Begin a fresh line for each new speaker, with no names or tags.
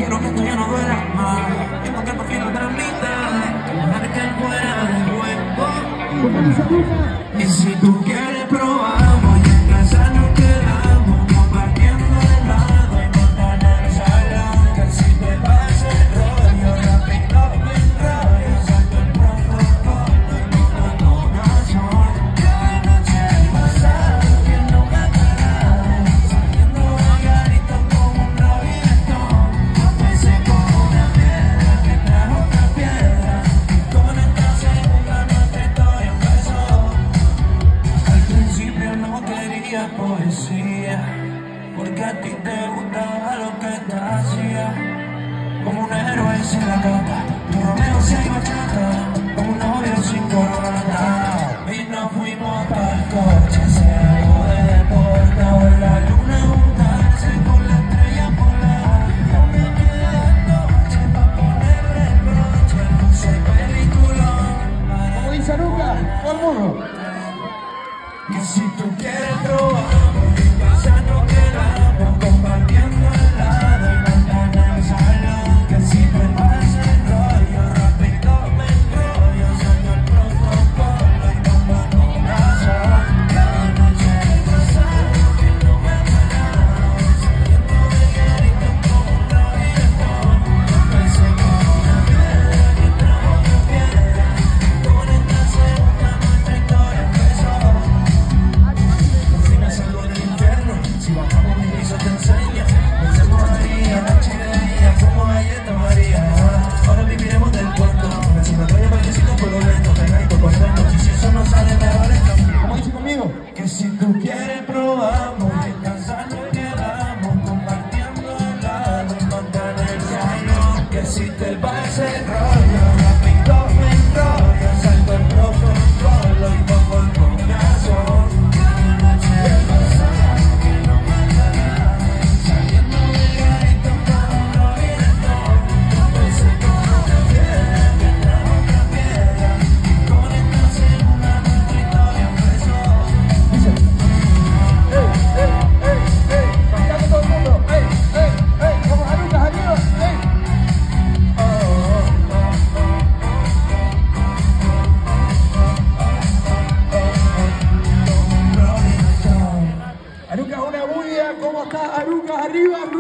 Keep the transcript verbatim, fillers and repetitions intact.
quiero que esto ya no duela más. Quiero que por fin lo transmita, dejar que fuera de juego. Y si tú quieres probamos, y en casa nos quedamos compartiendo helado y montaña en el salón. Que si te pasa el rollo, rápido me enrollo, salto el protocolo y pongo el corazón. Cada noche he pasado viendo cataratas, saliendo bagaritos como un reggaetón. A veces como una piedra que trajo otra piedra, y con esta segunda nuestra historia empezó. Al principio no quería poesía, porque a ti te gustaba lo que te hacía. Como un héroe sin la capa, tu Romeo sin bachata, como un novio sin corbata. Y nos fuimos pa'l coche, hacer algo de deporte, o en la luna juntarse con la estrella polar. Yo me quedé de noche pa' ponerle el broche, puse peliculón.
Como dice Aruca, todo el mundo.
Que si tú quieres probamos, en casa nos quedamos compartiendo helado y montaña en el salón. Que si te pasa el rollo, rápido me enrollo, salto el protocolo y pongo el corazón. Cada noche he pasado viendo cataratas, saliendo bagaritos como un reggaetón. Empecé con una piedra que trajo otra piedra, y con esta segunda nuestra historia empezó. Si me salgo del infierno, si bajamos mi piso te enseño. Pensemos María, la chilería, como galleta María. Ahora viviremos del cuento, encima traigo partecito por lo lento, pegadito por dentro. Y si eso no sale mejor esto,
Como dice conmigo.
que si tú quieres probamos, en casa nos quedamos compartiendo helado y montaña en el salón. Que si te pasa el rollo, rápido me enrollo, salto el protocolo y pongo el corazón. Cada noche he pasado que no me aclaraba, saliendo bagaritos como un reggaetón. Empecé con una piedra que trajo otra piedra, y con esta segunda nuestra historia empezó.
Dice. Ey, ey, ey, ey. Cantando todo el mundo. Ey, ey, ey. Como Aruca, arriba. Ey.
Oh, oh, oh, oh.
Aruca, una bulla. ¿Cómo está Aruca? Arriba.